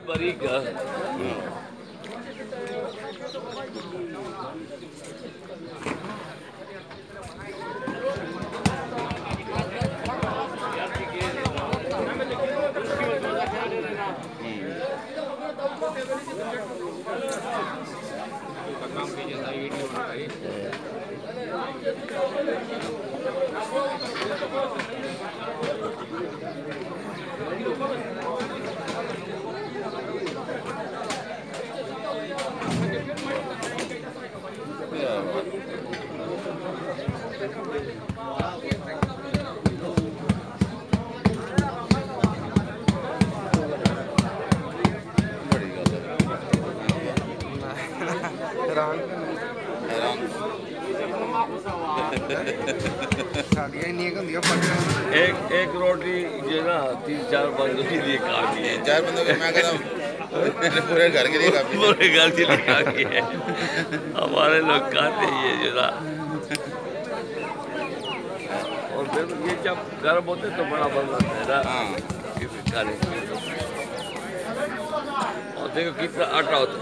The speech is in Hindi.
बारीक है। एक एक रोटी जो ना 3-4 बंदों के लिए काफी है। 4 बंदों के मैं कहता हूँ पूरे घर के लिए काफी है। पूरे घर के लिए काफी है। हमारे लोग खाते ही है जो ना। और फिर ये जब गर्म होते तो बड़ा बन जाता है ना। हाँ खाने के लिए। और देखो कितना आटा होता है।